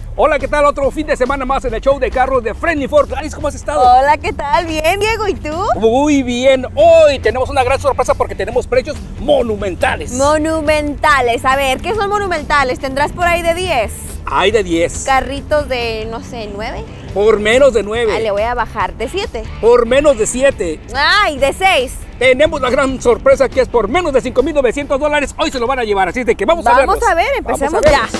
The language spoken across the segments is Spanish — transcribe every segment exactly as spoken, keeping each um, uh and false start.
Hola, ¿qué tal? Otro fin de semana más en el show de carros de Friendly Ford. Gladys, ¿cómo has estado? Hola, ¿qué tal? Bien, Diego, ¿y tú? Muy bien. Hoy tenemos una gran sorpresa porque tenemos precios monumentales. Monumentales. A ver, ¿qué son monumentales? ¿Tendrás por ahí de diez? Hay de diez. Carritos de, no sé, nueve. Por menos de nueve. Ah, le voy a bajar. ¿De siete? Por menos de siete. Ay, de seis. Tenemos la gran sorpresa que es por menos de cinco mil novecientos dólares. Hoy se lo van a llevar, así de que vamos, vamos a verlos. a ver, empecemos Vamos a ya.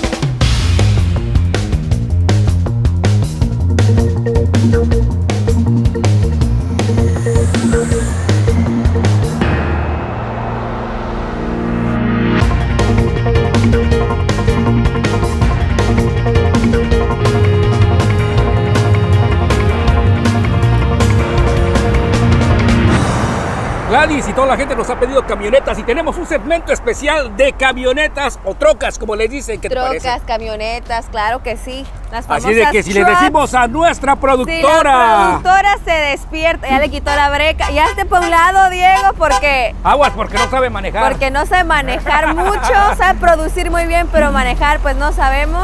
Gladys y toda la gente nos ha pedido camionetas y tenemos un segmento especial de camionetas o trocas, como les dicen. ¿Qué te parece? Trocas, camionetas, claro que sí. Las famosas Así de que si le trucks. decimos a nuestra productora. Si la productora se despierta, ya le quitó la breca. Ya esté por un lado, Diego, porque... Aguas, porque no sabe manejar. Porque no sabe manejar mucho, sabe producir muy bien, pero manejar pues no sabemos.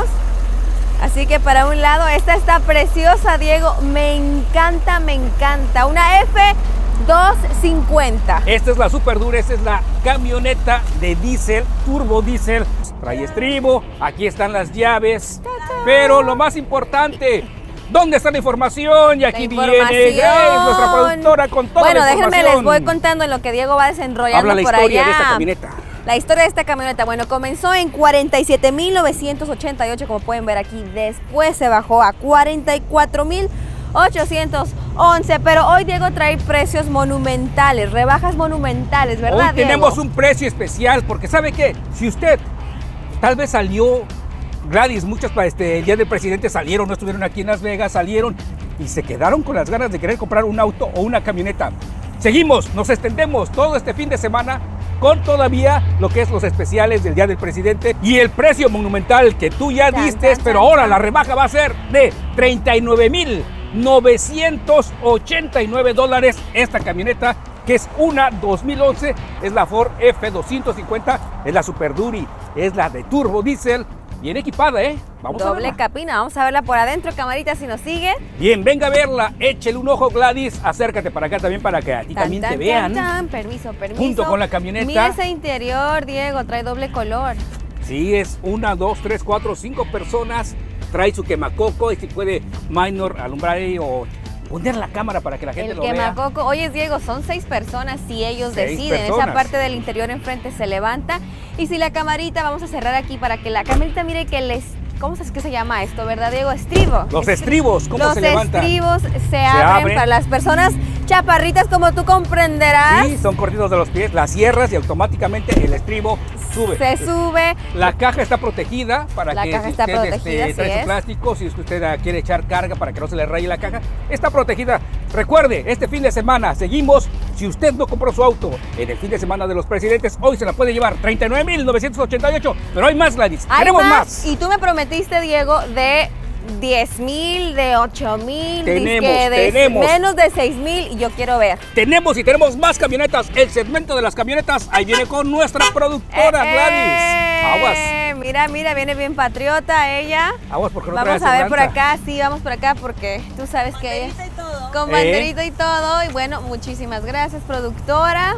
Así que para un lado, esta está preciosa, Diego. Me encanta, me encanta. Una F doscientos cincuenta. Esta es la Super Dura, esta es la camioneta de diésel, turbo diésel. Trae estribo, aquí están las llaves. Pero lo más importante, ¿dónde está la información? Y aquí viene Grace, nuestra productora, con toda bueno, la información. Bueno, déjenme les voy contando en lo que Diego va desenrollando Habla la por historia allá. de esta camioneta. La historia de esta camioneta, bueno, comenzó en cuarenta y siete mil novecientos ochenta y ocho, como pueden ver aquí. Después se bajó a cuarenta y cuatro mil ochocientos once, pero hoy Diego trae precios monumentales, rebajas monumentales, ¿verdad, Hoy tenemos Diego? un precio especial, porque ¿sabe qué? Si usted tal vez salió, Gladys, muchos para este, el día del presidente salieron, no estuvieron aquí en Las Vegas, salieron y se quedaron con las ganas de querer comprar un auto o una camioneta. Seguimos, nos extendemos todo este fin de semana con todavía lo que es los especiales del Día del Presidente y el precio monumental que tú ya diste, pero ahora la rebaja va a ser de treinta y nueve mil novecientos ochenta y nueve dólares. Esta camioneta, que es una dos mil once, es la Ford F doscientos cincuenta, es la Super Duty, es la de turbo diésel, bien equipada, ¿eh? Vamos a Doble verla. cabina, vamos a verla por adentro, camarita, si nos sigue. Bien, venga a verla, échele un ojo, Gladys, acércate para acá también para que a ti Tan, también tan, te vean. tan, tan. Permiso, permiso. Junto con la camioneta. Mira ese interior, Diego, trae doble color. Sí, es una, dos, tres, cuatro, cinco personas. Trae su quemacoco y si puede minor alumbrar ahí o poner la cámara para que la gente El lo vea. quemacoco. Oye, Diego, son seis personas si ellos Seis deciden. personas. Esa parte del interior enfrente se levanta. Y si la camarita, vamos a cerrar aquí para que la camarita mire que les... ¿Cómo es que se llama esto, verdad, Diego? Estribo. Los estribos, ¿cómo Los se levantan? estribos se, abren, abren. para las personas chaparritas, como tú comprenderás. Sí, son cortitos de los pies, las cierras y automáticamente el estribo sube. Se sube. La caja está protegida para La que caja si está usted protegida, este, trae así su es. plástico, si usted quiere echar carga para que no se le raye la caja, está protegida. Recuerde, este fin de semana seguimos. Si usted no compró su auto en el fin de semana de los presidentes, hoy se la puede llevar treinta y nueve mil novecientos ochenta y ocho. Pero hay más, Gladys. Hay Queremos más, más. Y tú me prometiste, Diego, de diez mil, de ocho mil, Tenemos, de tenemos. menos de seis mil, y yo quiero ver. Tenemos y tenemos más camionetas. El segmento de las camionetas, ahí viene con nuestra productora, Eh, Gladys. Aguas. Mira, mira, viene bien patriota ella. Aguas porque no Vamos trae a ver por aseguranza. acá, sí, vamos por acá porque tú sabes que ella... y todo. Con Eh. banderita y todo. Y bueno, muchísimas gracias, productora.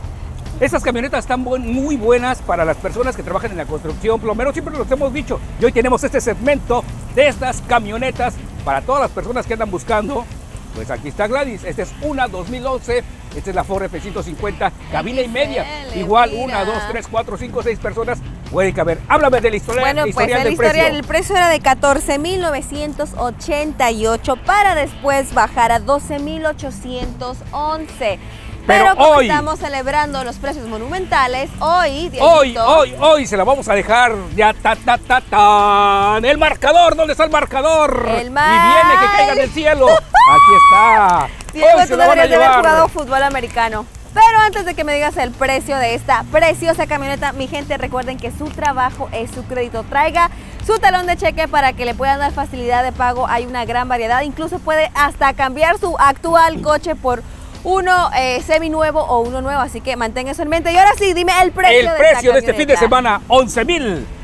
Estas camionetas están buen- muy buenas para las personas que trabajan en la construcción, plomeros, siempre los hemos dicho. Y hoy tenemos este segmento de estas camionetas para todas las personas que andan buscando. Pues aquí está Gladys, esta es una dos mil once, esta es la Ford F ciento cincuenta, cabina y media. X L, Igual, mira. una, dos, tres, cuatro, cinco, seis personas pueden caber. Háblame de la historia, Bueno, la pues historial la del historia precio. del precio era de catorce mil novecientos ochenta y ocho para después bajar a doce mil ochocientos once. Pero Pero como hoy- estamos celebrando los precios monumentales, hoy, Hoy, Dieguito, hoy, hoy se la vamos a dejar ya, ta, ta, ta, tan. El marcador, ¿dónde está el marcador? El Y mar. viene que caiga del cielo. Aquí está. Diego, Hoy se tú la van a deberías de haber llevar. jugado fútbol americano. Pero antes de que me digas el precio de esta preciosa camioneta, mi gente, recuerden que su trabajo es su crédito. Traiga su talón de cheque para que le puedan dar facilidad de pago. Hay una gran variedad. Incluso puede hasta cambiar su actual coche por uno eh, seminuevo o uno nuevo. Así que mantenga eso en mente. Y ahora sí, dime el precio El de precio de esta este fin de camioneta. semana, once mil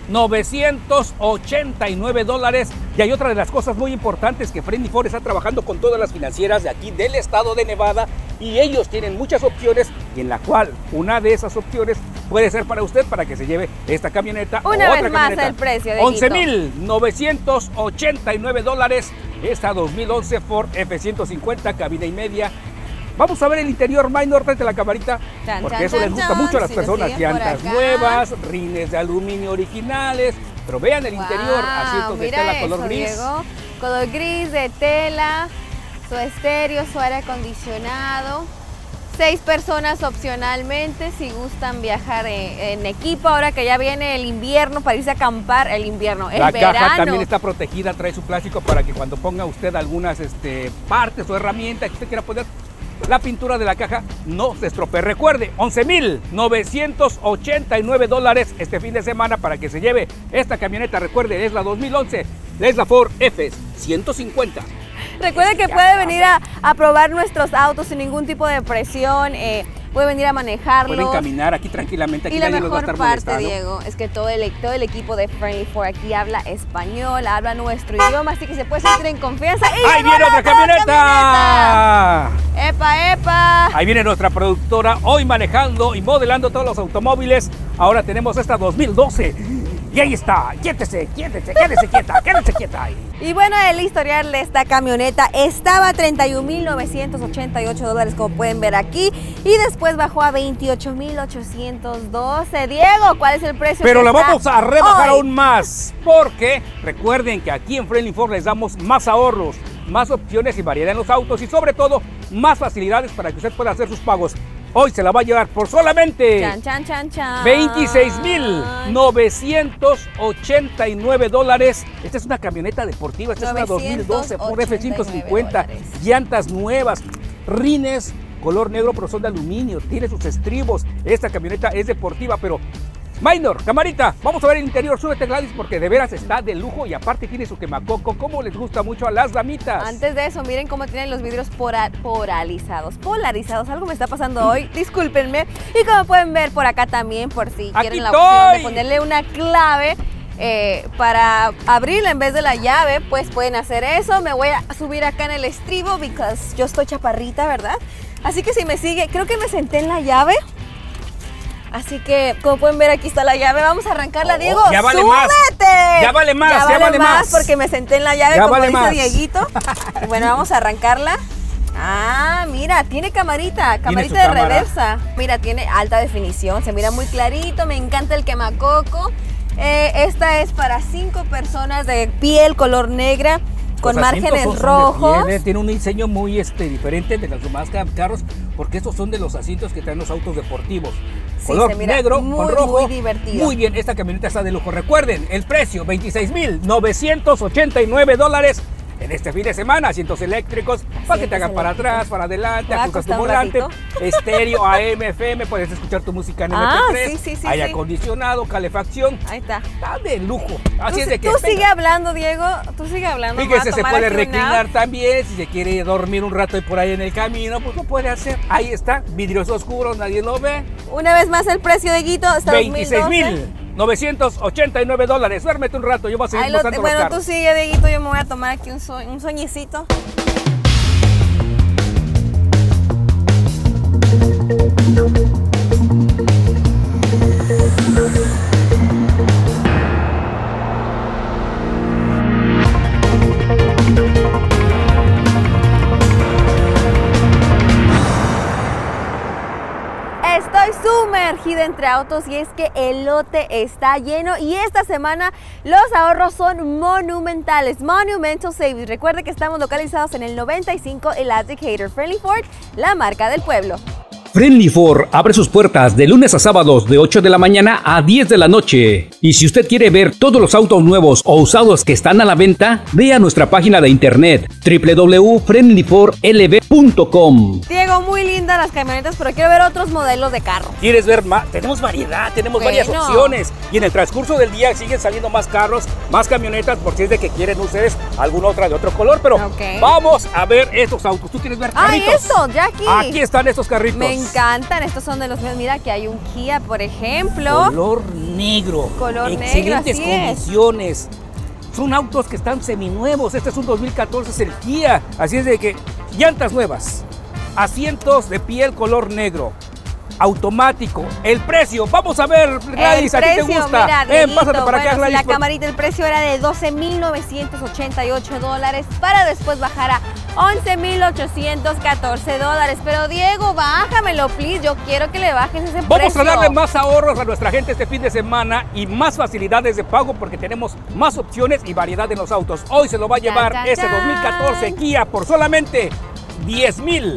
novecientos ochenta y nueve dólares. Y hay otra de las cosas muy importantes, que Friendly Ford está trabajando con todas las financieras de aquí del estado de Nevada, y ellos tienen muchas opciones, y en la cual una de esas opciones puede ser para usted, para que se lleve esta camioneta. Una o vez otra más camioneta. el precio de once mil novecientos ochenta y nueve dólares. Esta dos mil once Ford F ciento cincuenta, cabina y media. Vamos a ver el interior, Minor, desde la camarita, Chan, porque chan, eso les chan, gusta chan. mucho a las Si personas. lo siguen por Llantas acá. nuevas, rines de aluminio originales, pero vean el interior, Wow, asientos de mira tela eso, color gris. Diego. Color gris de tela, su estéreo, su aire acondicionado. Seis personas opcionalmente si gustan viajar en, en equipo, ahora que ya viene el invierno para irse a acampar, el invierno, el La verano. caja también está protegida, trae su plástico para que cuando ponga usted algunas este, partes o herramientas que usted quiera poner, la pintura de la caja no se estropee. Recuerde, once mil novecientos ochenta y nueve dólares este fin de semana para que se lleve esta camioneta. Recuerde, es la dos mil once, es la Ford F ciento cincuenta. Recuerde que puede venir a, a probar nuestros autos sin ningún tipo de presión, eh, puede venir a manejarlos. Pueden caminar aquí tranquilamente, aquí Y la nadie los va a mejor estar parte, molestando. Diego, es que todo el, todo el equipo de Friendly Ford aquí habla español, habla nuestro idioma, así que se puede sentir en confianza. ¡Y ¡Ahí llegó viene la otra camioneta! camioneta! ¡Epa, epa! Ahí viene nuestra productora, hoy manejando y modelando todos los automóviles. Ahora tenemos esta dos mil doce. Y ahí está, quiétese, quiétese, quédese quieta, quédese quieta ahí. Y bueno, el historial de esta camioneta estaba a treinta y un mil novecientos ochenta y ocho dólares, como pueden ver aquí, y después bajó a veintiocho mil ochocientos doce. Diego, ¿cuál es el precio? Pero que la está vamos a rebajar hoy? aún más, porque recuerden que aquí en Friendly Ford les damos más ahorros, más opciones y variedad en los autos, y sobre todo más facilidades para que usted pueda hacer sus pagos. Hoy se la va a llevar por solamente Chan, chan, chan, chan. veintiséis mil novecientos ochenta y nueve dólares. Esta es una camioneta deportiva, esta es una dos mil doce Ford F ciento cincuenta, dólares. llantas nuevas, rines color negro pero son de aluminio, tiene sus estribos. Esta camioneta es deportiva, pero Minor, camarita, vamos a ver el interior, súbete Gladys, porque de veras está de lujo y aparte tiene su quemacoco, como les gusta mucho a las damitas. Antes de eso, miren cómo tienen los vidrios pora- polarizados, polarizados, algo me está pasando hoy, discúlpenme. Y como pueden ver por acá también, por si Aquí quieren la estoy. opción de ponerle una clave eh, para abrirla en vez de la llave, pues pueden hacer eso. Me voy a subir acá en el estribo, porque yo estoy chaparrita, ¿verdad? Así que si me sigue, creo que me senté en la llave. Así que, como pueden ver, aquí está la llave. Vamos a arrancarla, Oh, Diego. ya vale ¡súbete! más. Ya vale más, Ya ya vale, vale más, más. porque me senté en la llave, Ya como vale dice más. Dieguito. Y bueno, vamos a arrancarla. Ah, mira, tiene camarita, camarita su de cámara. reversa. Mira, tiene alta definición, se mira muy clarito. Me encanta el quemacoco. Eh, esta es para cinco personas de piel color negra, con Los asientos márgenes son- son de rojos. piel, eh, tiene un diseño muy este, diferente de los demás carros, porque estos son de los asientos que traen los autos deportivos. Sí, Color se mira negro muy, con rojo. muy divertido. Muy bien, esta camioneta está de lujo. Recuerden, el precio, veintiséis mil novecientos ochenta y nueve dólares. En este fin de semana, asientos eléctricos, para que te hagan para eléctricos. atrás, para adelante, Me va a ajustas tu costar un volante, ratito. estéreo, A M, F M, puedes escuchar tu música en Ah, M P tres, sí, sí, sí, aire sí. acondicionado, calefacción, Ahí está. está de lujo. Así Tú, es de que tú venga. sigue hablando, Diego. Tú sigue hablando. me voy a Fíjese, se tomar puede aquí un reclinar nap. también, si se quiere dormir un rato por ahí en el camino, pues lo puede hacer. Ahí está, vidrios oscuros, nadie lo ve. Una vez más el precio de Guito hasta veintiséis mil novecientos ochenta y nueve dólares. Duérmete un rato, yo voy a seguir Ahí lo- mostrando los bueno, tú carros. sigue, Dieguito, yo me voy a tomar aquí un, sue- un sueñecito. Estoy sumergida entre autos y es que el lote está lleno y esta semana los ahorros son monumentales. Monumental Savings. Recuerde que estamos localizados en el noventa y cinco Elastic Hater. Friendly Ford, la marca del pueblo. Friendly Ford abre sus puertas de lunes a sábados de ocho de la mañana a diez de la noche. Y si usted quiere ver todos los autos nuevos o usados que están a la venta, vea nuestra página de internet w w w punto friendly ford l b punto com. Diego, muy lindas las camionetas, pero quiero ver otros modelos de carro. ¿Quieres ver más? Tenemos variedad, tenemos Bueno. varias opciones. Y en el transcurso del día siguen saliendo más carros, más camionetas, por si es de que quieren ustedes alguna otra de otro color. Pero Ok. vamos a ver estos autos. ¿Tú quieres ver ¡Ay, carritos? eso, Jackie! Aquí están estos carritos. Me encantan, estos son de los míos. Mira que hay un Kia, por ejemplo. Color negro. Color Excelentes negro, así condiciones. Es. Son autos que están seminuevos. Este es un dos mil catorce, es el Kia. Así es de que llantas nuevas, asientos de piel color negro, automático. El precio, vamos a ver, Gladys, el ¿a ti te precio, gusta? mira, Ven, Dieguito, pásate para bueno, acá, Gladys. la por- camarita, el precio era de doce mil novecientos ochenta y ocho dólares para después bajar a once mil ochocientos catorce dólares. Pero Diego, bájamelo, please. Yo quiero que le bajes ese Vamos precio. a darle más ahorros a nuestra gente este fin de semana y más facilidades de pago porque tenemos más opciones y variedad en los autos. Hoy se lo va a llevar Chan, chan, este chan. dos mil catorce Kia por solamente diez mil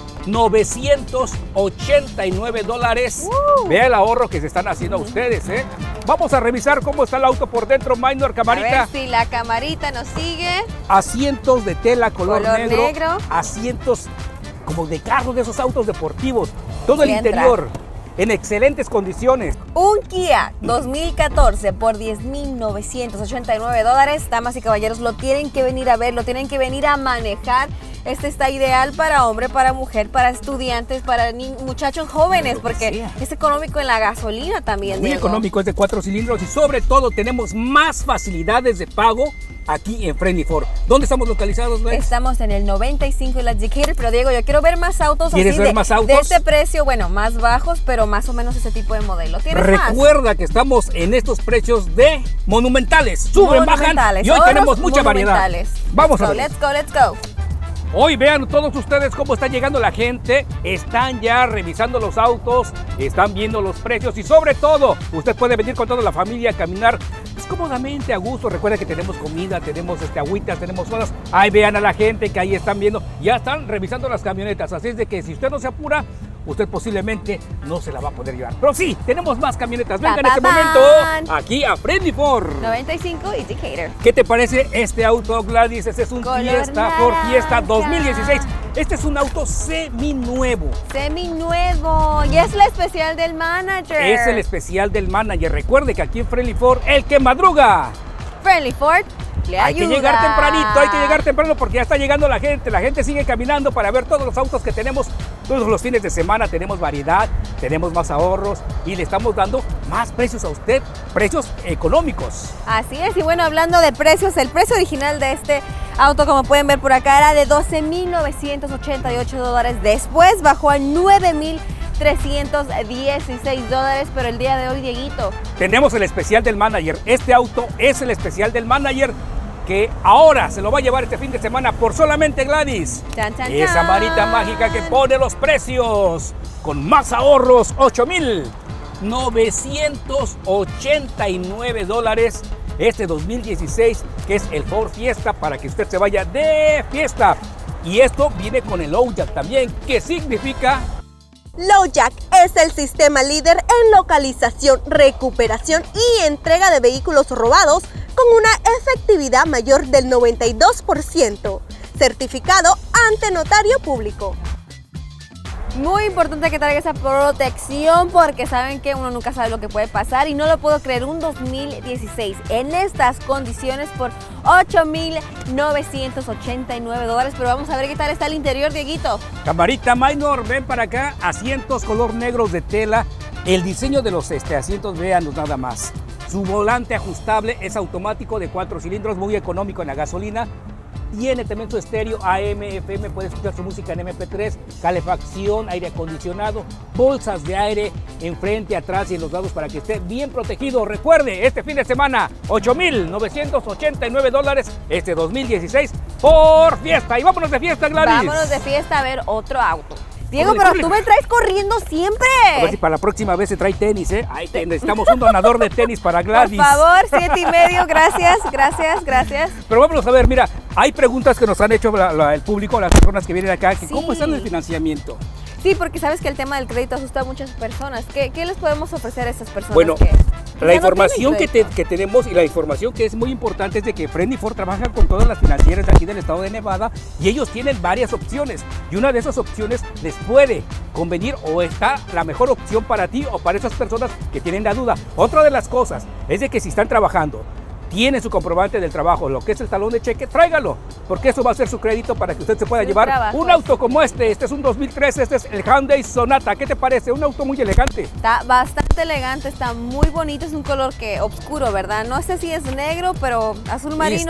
novecientos ochenta y nueve dólares. Uh. Vea el ahorro que se están haciendo a ustedes, ¿eh? Vamos a revisar cómo está el auto por dentro, Minor, A camarita. ver si la camarita nos sigue. Asientos de tela color, Color negro, negro. asientos como de carros de esos autos deportivos, todo el Sí entra. interior en excelentes condiciones. Un Kia dos mil catorce por diez mil novecientos ochenta y nueve dólares. Damas y caballeros, lo tienen que venir a ver, lo tienen que venir a manejar. Este está ideal para hombre, para mujer, para estudiantes, para ni- muchachos jóvenes, Lo que porque sea. es económico en la gasolina también, Muy Diego. económico, es de cuatro cilindros y sobre todo tenemos más facilidades de pago aquí en Friendly Ford. ¿Dónde estamos localizados, Gladys? Estamos en el noventa y cinco y la Decatur, pero Diego, yo quiero ver más autos así ¿Quieres ver de, más autos? de este precio, bueno, más bajos, pero más o menos ese tipo de modelo. ¿Tienes más? Recuerda que estamos en estos precios de monumentales. Suben, bajan Monumentales, y hoy ahorros tenemos mucha variedad. monumentales. Vamos a Let's go, ver. let's go, let's go. Hoy vean todos ustedes cómo está llegando la gente, están ya revisando los autos, están viendo los precios y sobre todo usted puede venir con toda la familia a caminar pues, cómodamente, a gusto. Recuerda que tenemos comida, tenemos este, agüitas, tenemos sodas. Ahí vean a la gente que ahí están viendo, ya están revisando las camionetas, así es de que si usted no se apura, usted posiblemente no se la va a poder llevar. Pero sí, tenemos más camionetas. Venga en Pa, este pa, momento pan. aquí a Friendly Ford. noventa y cinco y Decatur. ¿Qué te parece este auto, Gladys? Este es un Color Fiesta, Ford Fiesta naranja. dos mil dieciséis. Este es un auto seminuevo. Semi-nuevo. Y es la especial del manager. Es el especial del manager. Recuerde que aquí en Friendly Ford, el que madruga. Friendly Ford le Hay ayuda. que llegar tempranito, hay que llegar temprano porque ya está llegando la gente. La gente sigue caminando para ver todos los autos que tenemos. Todos los fines de semana tenemos variedad, tenemos más ahorros y le estamos dando más precios a usted, precios económicos. Así es, y bueno, hablando de precios, el precio original de este auto, como pueden ver por acá, era de doce mil novecientos ochenta y ocho dólares. Después bajó a nueve mil trescientos dieciséis dólares, pero el día de hoy, Dieguito, Tenemos el especial del manager. Este auto es el especial del manager que ahora se lo va a llevar este fin de semana por solamente, Gladys. Chan, chan, Esa chan. varita mágica que pone los precios con más ahorros, ocho mil novecientos ochenta y nueve dólares. Este dos mil dieciséis, que es el Ford Fiesta, para que usted se vaya de fiesta. Y esto viene con el LoJack también, que significa... LoJack es el sistema líder en localización, recuperación y entrega de vehículos robados con una efectividad mayor del noventa y dos por ciento, certificado ante notario público. muy importante que traiga esa protección porque saben que uno nunca sabe lo que puede pasar y no lo puedo creer, un dos mil dieciséis en estas condiciones por ocho mil novecientos ochenta y nueve dólares, pero vamos a ver qué tal está el interior, Dieguito. Camarita Minor, ven para acá, asientos color negros de tela, el diseño de los este, asientos, véanlos nada más. Su volante ajustable es automático de cuatro cilindros, muy económico en la gasolina. Tiene también su estéreo A M, F M, puede escuchar su música en M P tres, calefacción, aire acondicionado, bolsas de aire enfrente, atrás y en los lados para que esté bien protegido. Recuerde, este fin de semana, ocho mil novecientos ochenta y nueve dólares, este dos mil dieciséis por fiesta. Y vámonos de fiesta, Gladys. Vámonos de fiesta a ver otro auto. Diego, Córrele, pero tú córrele. me traes corriendo siempre. A ver si para la próxima vez se trae tenis, ¿eh? Ahí te- necesitamos un donador de tenis para Gladys. Por favor, siete y medio, gracias, gracias, gracias. Pero vámonos a ver, mira, hay preguntas que nos han hecho la- la- el público, las personas que vienen acá, que Sí. cómo están el financiamiento. Sí, porque sabes que el tema del crédito asusta a muchas personas. ¿Qué, qué les podemos ofrecer a estas personas? Bueno, que, que La ya no información tienen que, te- crédito? que tenemos y la información que es muy importante es de que Friendly Ford trabaja con todas las financieras de aquí del estado de Nevada y ellos tienen varias opciones y una de esas opciones les puede convenir o está la mejor opción para ti o para esas personas que tienen la duda. Otra de las cosas es de que si están trabajando, tienen su comprobante del trabajo, lo que es el talón de cheque, tráigalo, porque eso va a ser su crédito para que usted se pueda Su llevar trabajo. un auto como este. Este es un dos mil tres, este es el Hyundai Sonata. ¿Qué te parece? Un auto muy elegante. Está bastante bastante elegante, está muy bonito, es un color que oscuro, ¿verdad? No sé si es negro, pero azul marino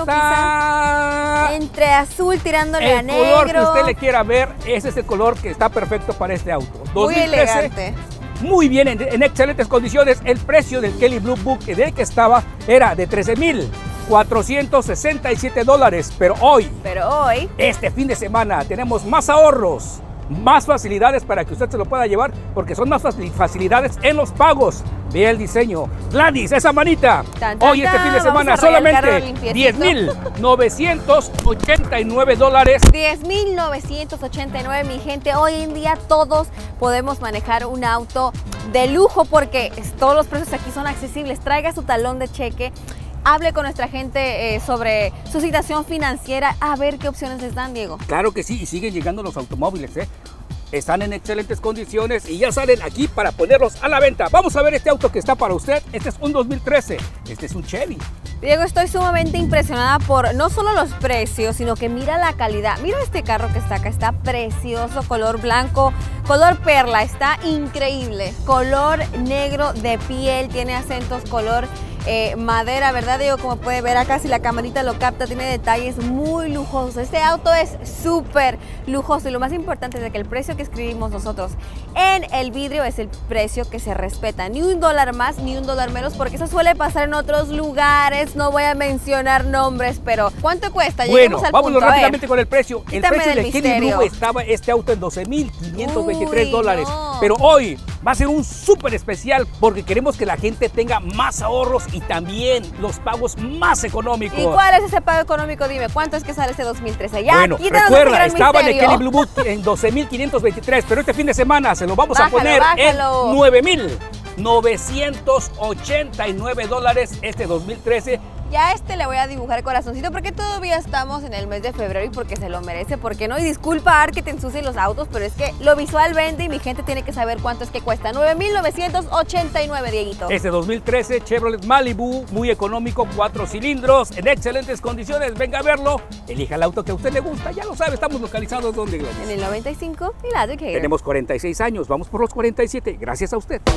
está... quizá. Entre azul tirándole el a negro. El color que usted le quiera ver, ese es el color que está perfecto para este auto. Muy elegante. Muy bien, en, en excelentes condiciones. El precio del Kelley Blue Book del que estaba era de trece mil cuatrocientos sesenta y siete dólares, pero hoy, pero hoy, este fin de semana, tenemos más ahorros, más facilidades para que usted se lo pueda llevar, porque son más facilidades en los pagos. Ve el diseño. Gladys, esa manita. Tan, tan, hoy, este fin de semana, solamente diez mil novecientos ochenta y nueve dólares. diez mil novecientos ochenta y nueve, mi gente. Hoy en día todos podemos manejar un auto de lujo porque todos los precios aquí son accesibles. Traiga su talón de cheque. Hable con nuestra gente eh, sobre su situación financiera, a ver qué opciones les dan, Diego. Claro que sí, y siguen llegando los automóviles, ¿eh? Están en excelentes condiciones y ya salen aquí para ponerlos a la venta. Vamos a ver este auto que está para usted. Este es un dos mil trece, este es un Chevy. Diego, estoy sumamente impresionada por no solo los precios, sino que mira la calidad. Mira este carro que está acá, está precioso, color blanco, color perla, está increíble. Color negro de piel, tiene acentos color Eh, madera, ¿verdad, Diego? Como puede ver acá, si la camarita lo capta, tiene detalles muy lujosos. Este auto es súper lujoso y lo más importante es de que el precio que escribimos nosotros en el vidrio es el precio que se respeta. Ni un dólar más, ni un dólar menos, porque eso suele pasar en otros lugares. No voy a mencionar nombres, pero ¿cuánto cuesta? Bueno, al vámonos punto, rápidamente con el precio. El Quítame precio del de Kelley misterio. Blue estaba este auto en doce mil quinientos veintitrés dólares. No. Pero hoy va a ser un súper especial porque queremos que la gente tenga más ahorros y también los pagos más económicos. ¿Y cuál es ese pago económico? Dime, ¿cuánto es que sale este dos mil trece? Ya, bueno, quítanos recuerda, ese estaba en el misterio. Kelley Blue Book en doce mil quinientos veintitrés, pero este fin de semana se lo vamos Bájalo, a poner bájalo. en nueve mil novecientos ochenta y nueve dólares este dos mil trece. Ya a este le voy a dibujar corazoncito porque todavía estamos en el mes de febrero y porque se lo merece, porque no. Y disculpa, Ar, que te ensucien los autos, pero es que lo visual vende y mi gente tiene que saber cuánto es que cuesta. nueve mil novecientos ochenta y nueve, Dieguito. Este dos mil trece Chevrolet Malibu, muy económico, cuatro cilindros, en excelentes condiciones. Venga a verlo, elija el auto que a usted le gusta. Ya lo sabe, estamos localizados donde, Gladys. En el noventa y cinco y la Decatur. Tenemos cuarenta y seis años, vamos por los cuarenta y siete, gracias a usted.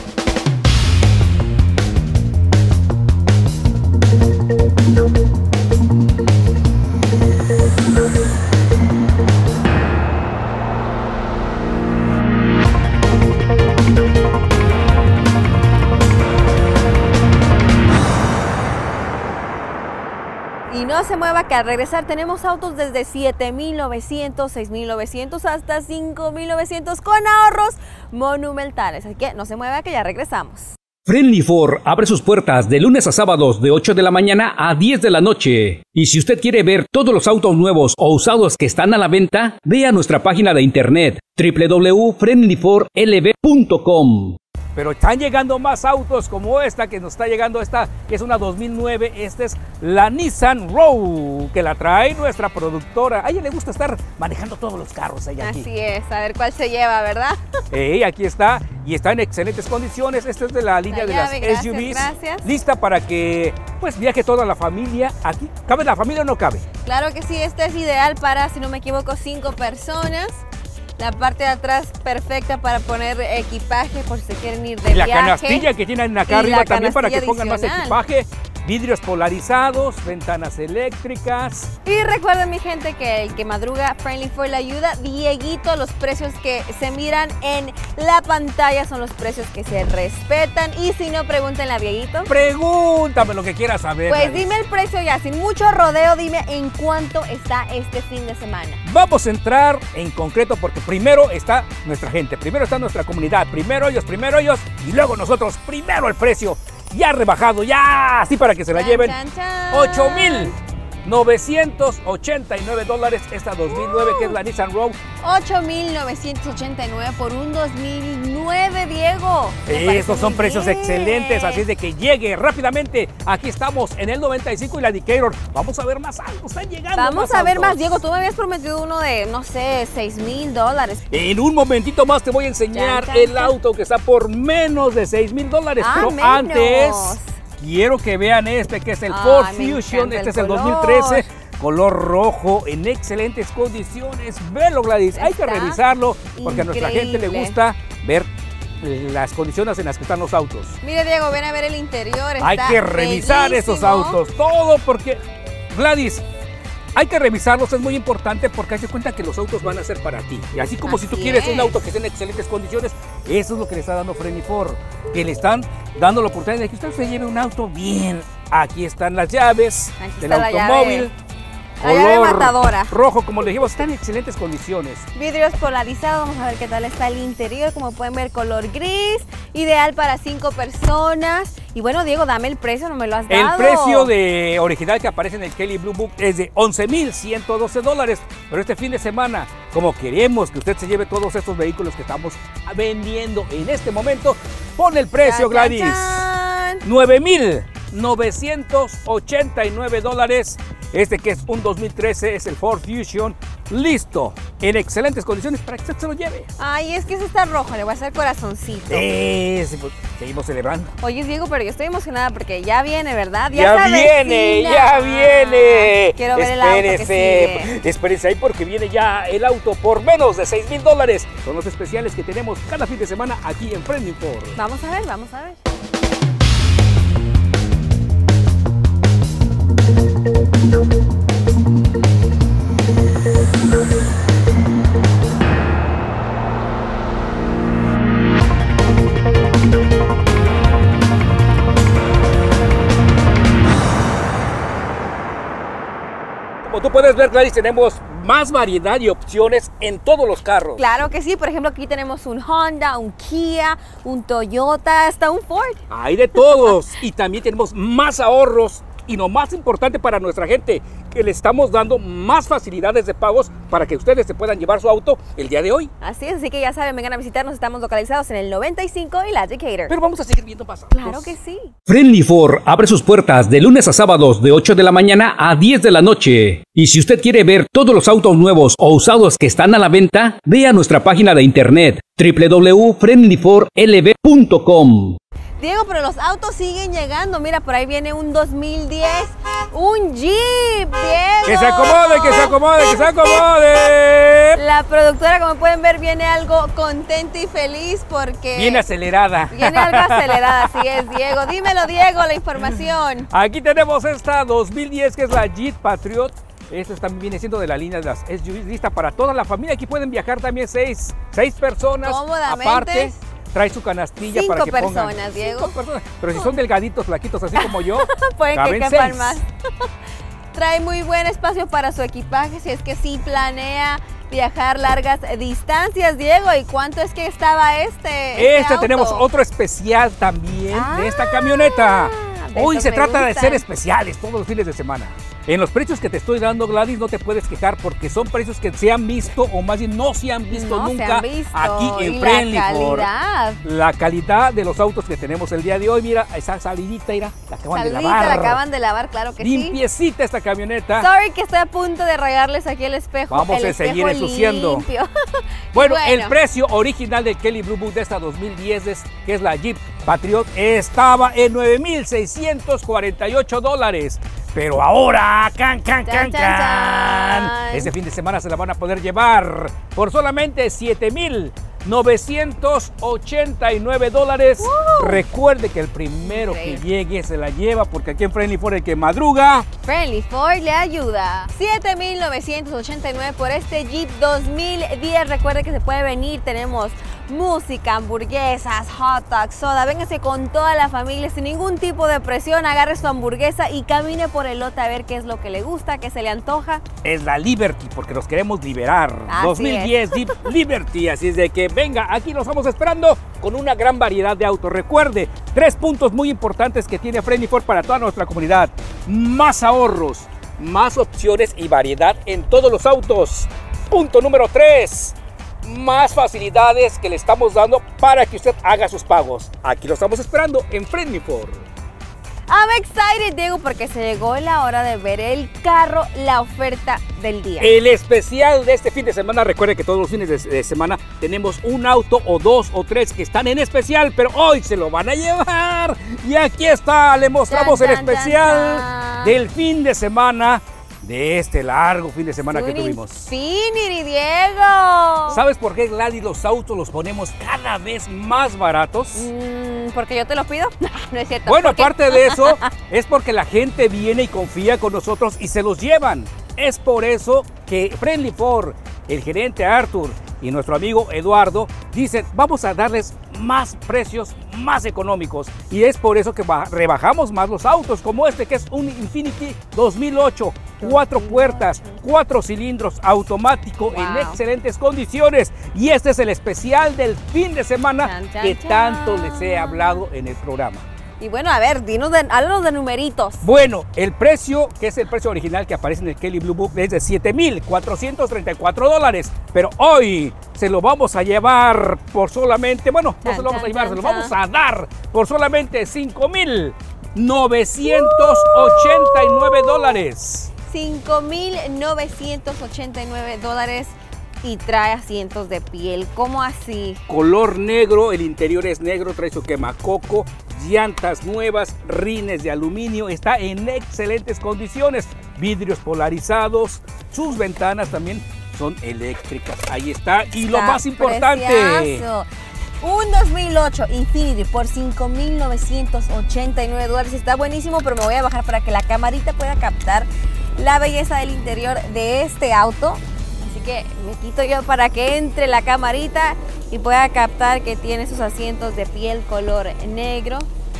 Y no se mueva, que al regresar tenemos autos desde siete mil novecientos, seis mil novecientos hasta cinco mil novecientos con ahorros monumentales. Así que no se mueva, que ya regresamos. Friendly Ford abre sus puertas de lunes a sábados de ocho de la mañana a diez de la noche. Y si usted quiere ver todos los autos nuevos o usados que están a la venta, vea nuestra página de internet doble u doble u doble u punto friendly ford l b punto com. Pero están llegando más autos como esta que nos está llegando, esta que es una dos mil nueve. Esta es la Nissan Rogue, que la trae nuestra productora. A ella le gusta estar manejando todos los carros allá aquí. Así es, a ver cuál se lleva, ¿verdad? Hey, aquí está y está en excelentes condiciones. Esta es de la línea La de llave, las gracias, S U Vs. gracias. Lista para que pues viaje toda la familia aquí. ¿Cabe la familia o no cabe? Claro que sí, este es ideal para, si no me equivoco, cinco personas. La parte de atrás perfecta para poner equipaje por si se quieren ir de Y la viaje. canastilla que tienen acá Y arriba la también para que canastilla pongan más adicional. equipaje. Vidrios polarizados, ventanas eléctricas. Y recuerden, mi gente, que el que madruga Friendly Ford le ayuda. Dieguito, los precios que se miran en la pantalla son los precios que se respetan. Y si no, pregúntenle a Dieguito. Pregúntame lo que quieras saber. Pues Gladys. dime el precio ya, sin mucho rodeo, dime en cuánto está este fin de semana. Vamos a entrar en concreto porque primero está nuestra gente, primero está nuestra comunidad, primero ellos, primero ellos y luego nosotros, primero el precio. Ya rebajado, ya así para que se la Chan, lleven. chan, chan. ocho mil novecientos ochenta y nueve dólares esta dos mil nueve, que es la Nissan Rogue. ocho mil novecientos ochenta y nueve por un dos mil nueve, Diego. Me parece Estos son muy precios bien. excelentes, así es de que llegue rápidamente. Aquí estamos en el noventa y cinco y la Decatur. Vamos a ver más autos, están llegando. Vamos más a ver autos. más, Diego. Tú me habías prometido uno de, no sé, seis mil dólares. En un momentito más te voy a enseñar Chan, chan, el chan. auto que está por menos de seis mil dólares. Ah, Pero menos. antes, quiero que vean este, que es el Ay, Ford me Fusion. encanta Este el es el dos color. mil trece. Color rojo, en excelentes condiciones. Velo, Gladys. Hay que Está revisarlo porque a nuestra gente le increíble. gusta ver las condiciones en las que están los autos. Mire, Diego, ven a ver el interior. Hay está que revisar bellísimo. esos autos, todo porque, Gladys, hay que revisarlos, es muy importante porque haz de cuenta que los autos van a ser para ti. Y así como Así si tú quieres es. un auto que esté en excelentes condiciones, eso es lo que le está dando Friendly Ford, que le están dando la oportunidad de que usted se lleve un auto bien. Aquí están las llaves Aquí del está la automóvil. llave. La llave matadora. Rojo, como le dijimos, está en excelentes condiciones. Vidrios polarizados, vamos a ver qué tal está el interior. Como pueden ver, color gris, ideal para cinco personas. Y bueno, Diego, dame el precio, no me lo has dado. El precio de original que aparece en el Kelley Blue Book es de once mil ciento doce dólares. Pero este fin de semana, como queremos que usted se lleve todos estos vehículos que estamos vendiendo en este momento, pone el precio, Chan, Gladys. chan, chan. nueve mil novecientos ochenta y nueve dólares. Este que es un dos mil trece, es el Ford Fusion, listo, en excelentes condiciones para que usted se lo lleve. Ay, es que ese está rojo, le voy a hacer corazoncito. Eh, sí, pues, seguimos celebrando. Oye, Diego, pero yo estoy emocionada porque ya viene, ¿verdad? Ya, se viene, avecina. ya viene. Quiero ver el auto que sigue. Espérese ahí porque viene ya el auto por menos de seis mil dólares. Son los especiales que tenemos cada fin de semana aquí en Friendly Ford. Vamos a ver, vamos a ver. Como tú puedes ver, Gladys, tenemos más variedad y opciones en todos los carros. Claro que sí, por ejemplo, aquí tenemos un Honda, un Kia, un Toyota, hasta un Ford. Hay de todos. Y también tenemos más ahorros. Y lo más importante para nuestra gente, que le estamos dando más facilidades de pagos para que ustedes se puedan llevar su auto el día de hoy. Así es, así que ya saben, vengan a visitarnos, estamos localizados en el noventa y cinco y la Decatur. Pero vamos a seguir viendo más autos. Claro que sí. Friendly Ford abre sus puertas de lunes a sábados de ocho de la mañana a diez de la noche. Y si usted quiere ver todos los autos nuevos o usados que están a la venta, vea nuestra página de internet doble u doble u doble u punto friendly ford l b punto com. Diego, pero los autos siguen llegando. Mira, por ahí viene un dos mil diez, un Jeep, Diego. Que se acomode, que se acomode, que se acomode. La productora, como pueden ver, viene algo contenta y feliz porque... Viene acelerada. Viene algo acelerada, así es, Diego. Dímelo, Diego, la información. Aquí tenemos esta dos mil diez que es la Jeep Patriot. Esto también viene siendo de la línea de las S U Vs, lista para toda la familia. Aquí pueden viajar también seis, seis personas. Cómodamente. Aparte, trae su canastilla Cinco para que pongan. personas, Diego. Cinco personas. Pero si son delgaditos, flaquitos, así como yo, Pueden que caben quepan seis. más. Trae muy buen espacio para su equipaje si es que sí planea viajar largas distancias, Diego. ¿Y cuánto es que estaba este? Este auto? tenemos otro especial también de esta Ah, camioneta. de Hoy estos se me trata de gustan. ser especiales todos los fines de semana. En los precios que te estoy dando, Gladys, no te puedes quejar porque son precios que se han visto o más bien no se han visto No se nunca han visto. aquí en Y Friendly la Ford. calidad. La calidad de los autos que tenemos el día de hoy, mira, esa salidita, mira, la acaban de Salidita, lavar. la acaban de lavar, claro que sí. Limpiecita esta camioneta. Sorry que estoy a punto de regarles aquí el espejo. Vamos el a seguir espejo ensuciando. limpio. Bueno, Bueno. el precio original del Kelley Blue Book de esta dos mil diez, es- que es la Jeep Patriot, estaba en nueve mil seiscientos cuarenta y ocho dólares. Pero ahora, can, can, can, Chan, chan, can, chan. este fin de semana se la van a poder llevar por solamente siete mil novecientos ochenta y nueve dólares. Uh. Recuerde que el primero que Increíble. llegue se la lleva, porque aquí en Friendly Ford el que madruga. Friendly Ford le ayuda. siete mil novecientos ochenta y nueve por este Jeep dos mil diez. Recuerde que se puede venir. Tenemos música, hamburguesas, hot dogs, soda. Véngase con toda la familia sin ningún tipo de presión. Agarre su hamburguesa y camine por el lote a ver qué es lo que le gusta, qué se le antoja. Es la Liberty, porque nos queremos liberar. Así dos mil diez Jeep Liberty, así es de que venga, aquí nos estamos esperando con una gran variedad de autos. Recuerde, tres puntos muy importantes que tiene Friendly Ford para toda nuestra comunidad: más ahorros, más opciones y variedad en todos los autos. Punto número tres, más facilidades que le estamos dando para que usted haga sus pagos. Aquí lo estamos esperando en Friendly Ford. I'm excited, Diego, porque se llegó la hora de ver el carro, la oferta del día. El especial de este fin de semana, recuerde que todos los fines de, de semana tenemos un auto o dos o tres que están en especial, pero hoy se lo van a llevar. Y aquí está, le mostramos Chan, el chan, especial chan, chan. del fin de semana de este largo fin de semana que tuvimos. Infinity, Diego. ¿Sabes por qué, Gladys, los autos los ponemos cada vez más baratos? Mm, ¿Porque yo te lo pido? No es cierto. Bueno, aparte de eso, es porque la gente viene y confía con nosotros y se los llevan. Es por eso que Friendly Ford, el gerente Arthur y nuestro amigo Eduardo dicen, vamos a darles más precios más económicos, y es por eso que rebajamos más los autos, como este que es un Infiniti dos mil ocho, cuatro puertas, cuatro cilindros, automático, wow, en excelentes condiciones, y este es el especial del fin de semana chan, chan, que tanto chan. les he hablado en el programa. Y bueno, a ver, dinos de, háblanos de numeritos. Bueno, el precio, que es el precio original que aparece en el Kelley Blue Book, es de siete mil cuatrocientos treinta y cuatro dólares. Pero hoy se lo vamos a llevar por solamente, bueno, no se lo vamos a llevar, se lo vamos a dar por solamente cinco mil novecientos ochenta y nueve dólares. cinco mil novecientos ochenta y nueve dólares. Y trae asientos de piel, ¿cómo así? Color negro, el interior es negro, trae su quemacoco, llantas nuevas, rines de aluminio, está en excelentes condiciones, vidrios polarizados, sus ventanas también son eléctricas, ahí está, y está lo más importante... Precioso. Un dos mil ocho Infiniti por cinco mil novecientos ochenta y nueve dólares, está buenísimo, pero me voy a bajar para que la camarita pueda captar la belleza del interior de este auto. Así que me quito yo para que entre la camarita y pueda captar que tiene sus asientos de piel color negro.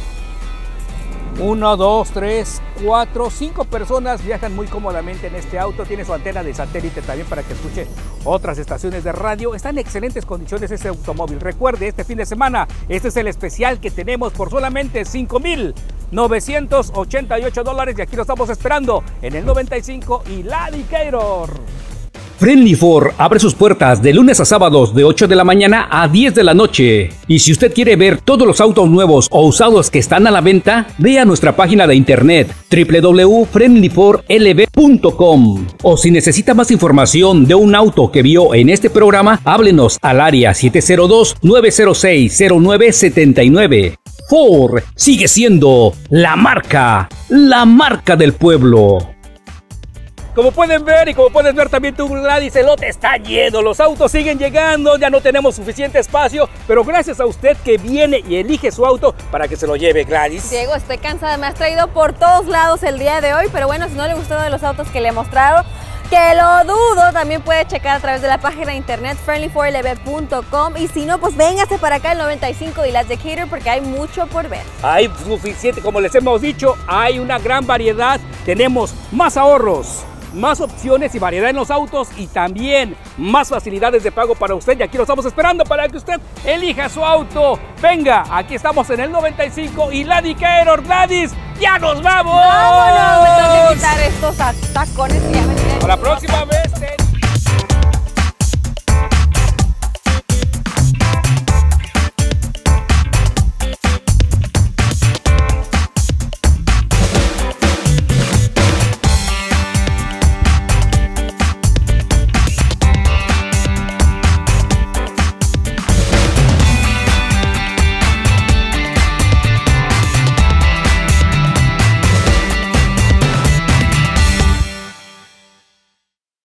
Uno, dos, tres, cuatro, cinco personas viajan muy cómodamente en este auto. Tiene su antena de satélite también para que escuche otras estaciones de radio. Está en excelentes condiciones este automóvil. Recuerde, este fin de semana, este es el especial que tenemos por solamente cinco mil novecientos ochenta y ocho dólares. Y aquí lo estamos esperando en el noventa y cinco y la Decatur. Friendly Ford abre sus puertas de lunes a sábados de ocho de la mañana a diez de la noche. Y si usted quiere ver todos los autos nuevos o usados que están a la venta, vea nuestra página de internet doble u doble u doble u punto friendly ford l b punto com. O si necesita más información de un auto que vio en este programa, háblenos al área siete cero dos, nueve cero seis, cero nueve siete nueve. Ford sigue siendo la marca, la marca del pueblo. Como pueden ver y como puedes ver también tú, Gladys, el lote está lleno, los autos siguen llegando, ya no tenemos suficiente espacio, pero gracias a usted que viene y elige su auto para que se lo lleve, Gladys. Diego, estoy cansada, me has traído por todos lados el día de hoy, pero bueno, si no le gustó de los autos que le he mostrado, que lo dudo, también puede checar a través de la página de internet friendly ford l b punto com, y si no, pues véngase para acá el noventa y cinco y las Decatur porque hay mucho por ver. Hay suficiente, como les hemos dicho, hay una gran variedad, tenemos más ahorros, más opciones y variedad en los autos y también más facilidades de pago para usted, y aquí lo estamos esperando para que usted elija su auto. Venga, aquí estamos en el noventa y cinco y la Decatur. Gladys, ¡ya nos vamos! ¡Vámonos! Me tengo que quitar estos tacones que ya me tienen. ¡Hasta la próxima!